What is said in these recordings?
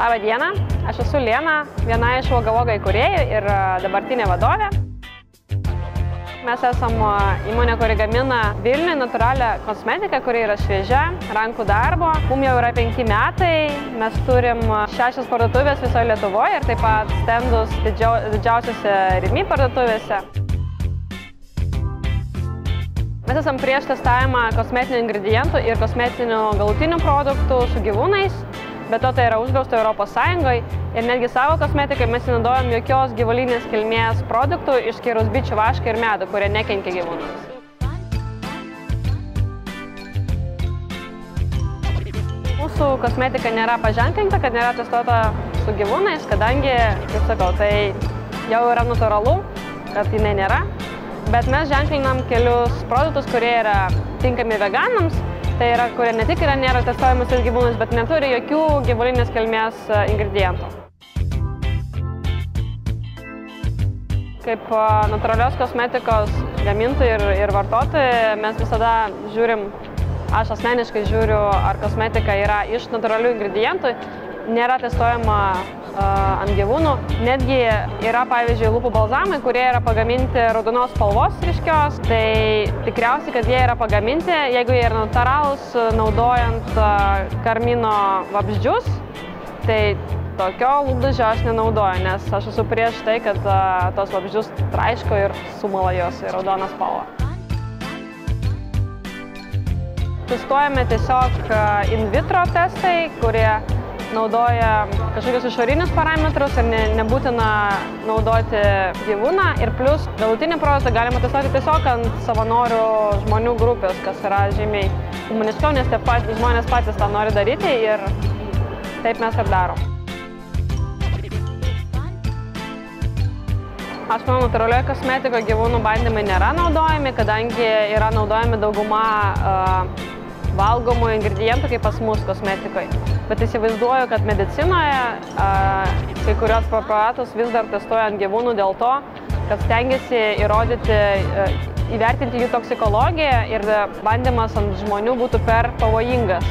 Labą dieną, aš esu Lena, viena iš Voga Voga įkūrėjų ir dabartinė vadovė. Mes esame įmonė, kuri gamina Vilniuje natūralią kosmetiką, kuri yra šviežia, rankų darbo. Mums jau yra 5 metai, mes turim 6 parduotuvės visoje Lietuvoje ir taip pat stendus didžiausiose Rimi parduotuvėse. Mes esam prieš testavimą kosmetinių ingredientų ir kosmetinių galutinių produktų su gyvūnais, bet to tai yra uždrausta Europos Sąjungoje ir netgi savo kosmetikai mes nenaudojam jokios gyvulinės kilmės produktų išskyrus bičių vašką ir medų, kurie nekenkia gyvūnams. Mūsų kosmetika nėra paženklinta, kad nėra testuota su gyvūnais, kadangi, kaip sakau, tai jau yra natūralu, kad jinai nėra. Bet mes ženklinam kelius produktus, kurie yra tinkami veganams, tai yra, kurie ne tik nėra testuojami su gyvūnais, bet neturi jokių gyvulinės kilmės ingredientų. Kaip natūralios kosmetikos gamintojai ir vartotojai mes visada žiūrim, aš asmeniškai žiūriu, ar kosmetika yra iš natūralių ingredientų, nėra testuojama ant gyvūnų. Netgi yra, pavyzdžiui, lūpų balzamai, kurie yra pagaminti raudonos spalvos ryškios. Tai tikriausiai, kad jie yra pagaminti, jeigu jie yra natūralūs, naudojant karmino vabzdžius, tai tokio lūpdažio aš nenaudoju, nes aš esu prieš tai, kad tos vabzdžius traiško ir sumala jos į raudoną spalvą. Testuojame tiesiog in vitro testai, kurie naudoja kažkokius išorinius parametrus ir nebūtina naudoti gyvūną. Ir plus galutinį produktą galima testuoti tiesiog ant savanorių žmonių grupės, kas yra žymiai humaniškiau, nes žmonės patys tą nori daryti ir taip mes ir darom. Aš manau, natūralioje kosmetikoje gyvūnų bandymai nėra naudojami, kadangi yra naudojami dauguma valgomų ingredientų kaip pas mus kosmetikoje. Bet įsivaizduoju, kad medicinoje kai kurios preparatus vis dar testuoja ant gyvūnų dėl to, kad stengiasi įvertinti jų toksikologiją ir bandymas ant žmonių būtų per pavojingas.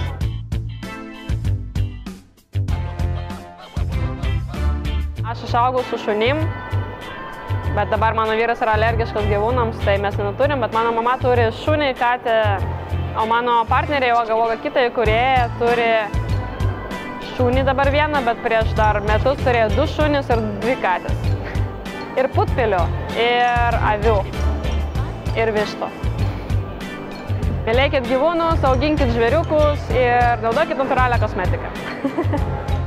Aš išaugau su šunim, bet dabar mano vyras yra alergiškas gyvūnams, tai mes neturim, bet mano mama turi šunį, katę, o mano partneriai Voga Voga kita įkūrėja turi šunį dabar vieną, bet prieš dar metus turėjo 2 šunis ir 2 katės. Ir putpelių, ir avių, ir vištų. Mylėkit gyvūnus, auginkit žvėriukus ir naudokit natūralią kosmetiką.